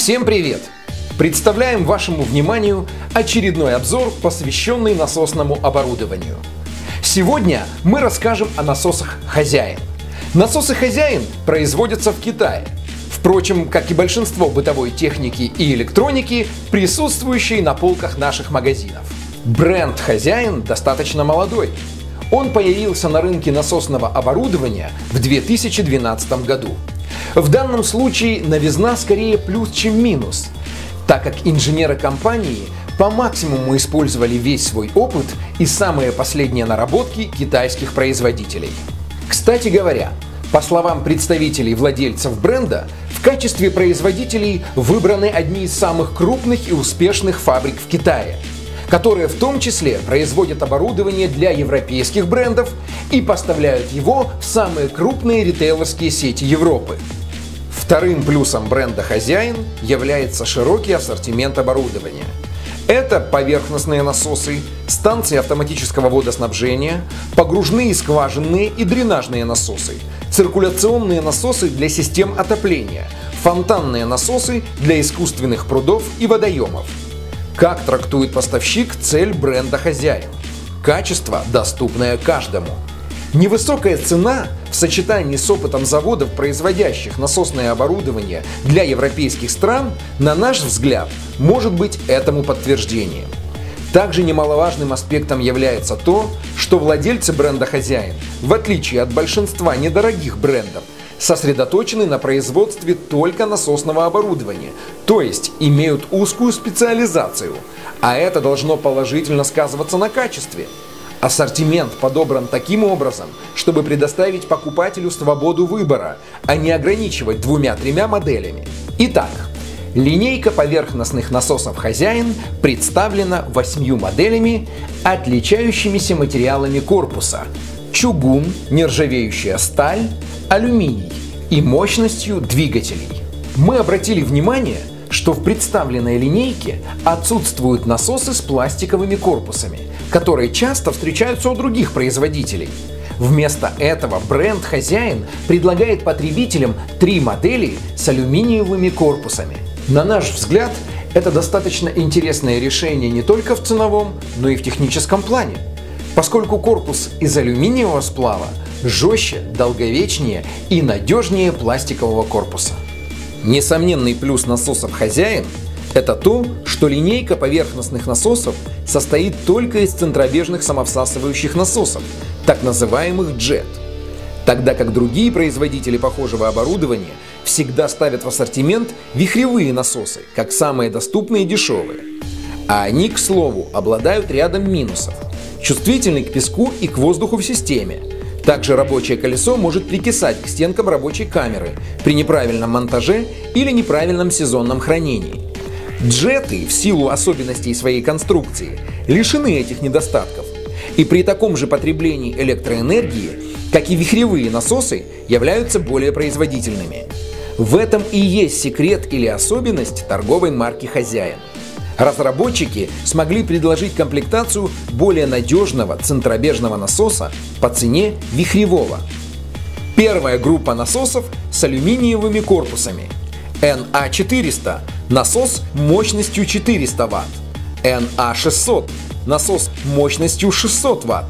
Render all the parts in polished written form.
Всем привет! Представляем вашему вниманию очередной обзор, посвященный насосному оборудованию. Сегодня мы расскажем о насосах «Хозяин». Насосы «Хозяин» производятся в Китае. Впрочем, как и большинство бытовой техники и электроники, присутствующей на полках наших магазинов. Бренд «Хозяин» достаточно молодой. Он появился на рынке насосного оборудования в 2012 году. В данном случае новизна скорее плюс, чем минус, так как инженеры компании по максимуму использовали весь свой опыт и самые последние наработки китайских производителей. Кстати говоря, по словам представителей владельцев бренда, в качестве производителей выбраны одни из самых крупных и успешных фабрик в Китае, которые в том числе производят оборудование для европейских брендов и поставляют его в самые крупные ритейлерские сети Европы. Вторым плюсом бренда «Хозяин» является широкий ассортимент оборудования. Это поверхностные насосы, станции автоматического водоснабжения, погружные, скважинные и дренажные насосы, циркуляционные насосы для систем отопления, фонтанные насосы для искусственных прудов и водоемов. Как трактует поставщик цель бренда «Хозяин»? Качество, доступное каждому. Невысокая цена в сочетании с опытом заводов, производящих насосное оборудование для европейских стран, на наш взгляд, может быть этому подтверждением. Также немаловажным аспектом является то, что владельцы бренда «Хозяин», в отличие от большинства недорогих брендов, сосредоточены на производстве только насосного оборудования, то есть имеют узкую специализацию, а это должно положительно сказываться на качестве. Ассортимент подобран таким образом, чтобы предоставить покупателю свободу выбора, а не ограничивать 2-3 моделями. Итак, линейка поверхностных насосов «Хозяин» представлена 8 моделями, отличающимися материалами корпуса: чугун, нержавеющая сталь, алюминий и мощностью двигателей. Мы обратили внимание, что в представленной линейке отсутствуют насосы с пластиковыми корпусами, которые часто встречаются у других производителей. Вместо этого бренд «Хозяин» предлагает потребителям 3 модели с алюминиевыми корпусами. На наш взгляд, это достаточно интересное решение не только в ценовом, но и в техническом плане, поскольку корпус из алюминиевого сплава жестче, долговечнее и надежнее пластикового корпуса. Несомненный плюс насосов «Хозяин» – это то, что линейка поверхностных насосов состоит только из центробежных самовсасывающих насосов, так называемых JET, тогда как другие производители похожего оборудования всегда ставят в ассортимент вихревые насосы, как самые доступные и дешевые. А они, к слову, обладают рядом минусов: чувствительны к песку и к воздуху в системе. Также рабочее колесо может прикисать к стенкам рабочей камеры при неправильном монтаже или неправильном сезонном хранении. Джеты, в силу особенностей своей конструкции, лишены этих недостатков, и при таком же потреблении электроэнергии, как и вихревые насосы, являются более производительными. В этом и есть секрет или особенность торговой марки «Хозяин». Разработчики смогли предложить комплектацию более надежного центробежного насоса по цене вихревого. Первая группа насосов с алюминиевыми корпусами. NA400 – насос мощностью 400 Вт. NA600 – насос мощностью 600 Вт.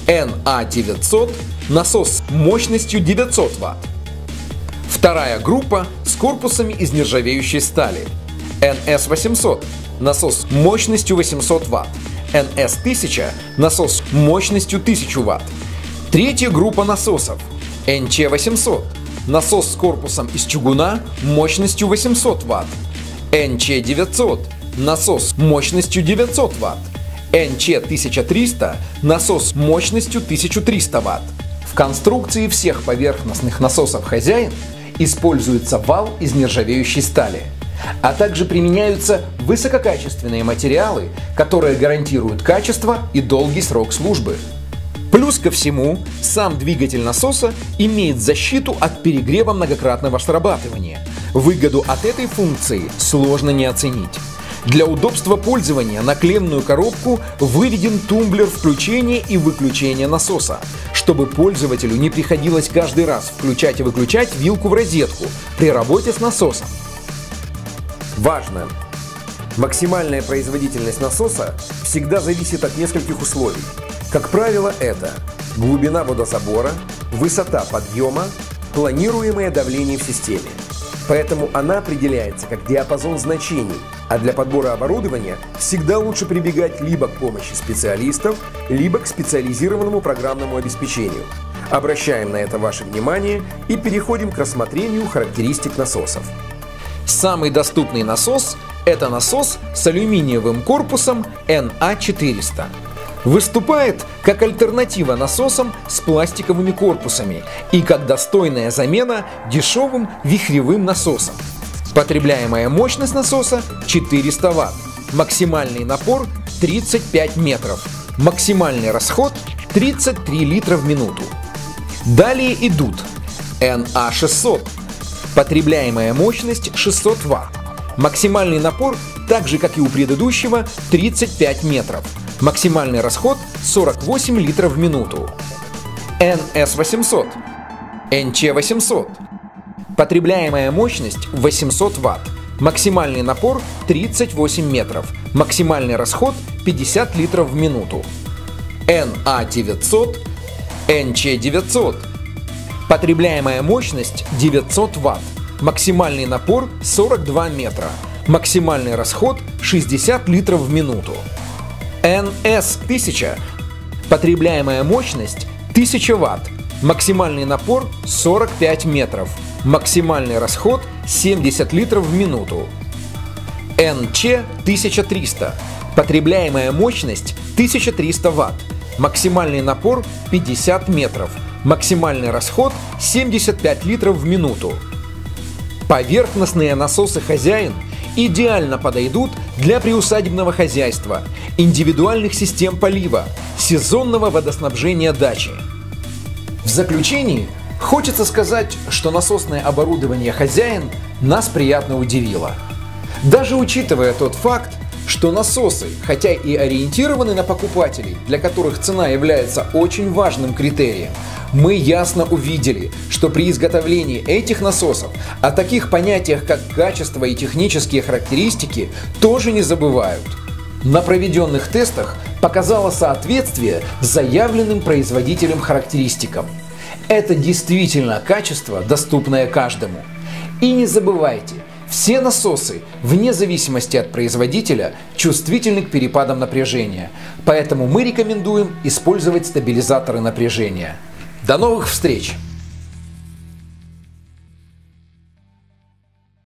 NA900 – насос мощностью 900 Вт. Вторая группа с корпусами из нержавеющей стали. NS800 – насос мощностью 800 Вт. NS1000 – насос мощностью 1000 Вт. Третья группа насосов. NC800 – насос с корпусом из чугуна мощностью 800 Вт. NC900 – насос мощностью 900 Вт. NC1300 – насос мощностью 1300 Вт. В конструкции всех поверхностных насосов «Хозяин» используется вал из нержавеющей стали, а также применяются высококачественные материалы, которые гарантируют качество и долгий срок службы. Плюс ко всему, сам двигатель насоса имеет защиту от перегрева многократного срабатывания. Выгоду от этой функции сложно не оценить. Для удобства пользования на клеммную коробку выведен тумблер включения и выключения насоса, чтобы пользователю не приходилось каждый раз включать и выключать вилку в розетку при работе с насосом. Важно! Максимальная производительность насоса всегда зависит от нескольких условий. Как правило, это глубина водозабора, высота подъема, планируемое давление в системе. Поэтому она определяется как диапазон значений, а для подбора оборудования всегда лучше прибегать либо к помощи специалистов, либо к специализированному программному обеспечению. Обращаем на это ваше внимание и переходим к рассмотрению характеристик насосов. Самый доступный насос – это насос с алюминиевым корпусом NA400. Выступает как альтернатива насосам с пластиковыми корпусами и как достойная замена дешевым вихревым насосам. Потребляемая мощность насоса 400 Вт, максимальный напор 35 метров, максимальный расход 33 литра в минуту. Далее идут NA600, потребляемая мощность 600 Вт, максимальный напор, так же как и у предыдущего, 35 метров. Максимальный расход 48 литров в минуту. NS800, NC800. Потребляемая мощность 800 Вт. Максимальный напор 38 метров. Максимальный расход 50 литров в минуту. NA900, NC900. Потребляемая мощность 900 Вт. Максимальный напор 42 метра. Максимальный расход 60 литров в минуту. NS1000. Потребляемая мощность 1000 Вт. Максимальный напор 45 метров. Максимальный расход 70 литров в минуту. NC1300. Потребляемая мощность 1300 Вт. Максимальный напор 50 метров. Максимальный расход 75 литров в минуту. Поверхностные насосы «Хозяин» идеально подойдут для приусадебного хозяйства, индивидуальных систем полива, сезонного водоснабжения дачи. В заключении хочется сказать, что насосное оборудование «Хозяин» нас приятно удивило. Даже учитывая тот факт, что насосы, хотя и ориентированы на покупателей, для которых цена является очень важным критерием, мы ясно увидели, что при изготовлении этих насосов о таких понятиях, как качество и технические характеристики, тоже не забывают. На проведенных тестах показало соответствие заявленным производителем характеристикам. Это действительно качество, доступное каждому. И не забывайте, все насосы, вне зависимости от производителя, чувствительны к перепадам напряжения, поэтому мы рекомендуем использовать стабилизаторы напряжения. До новых встреч!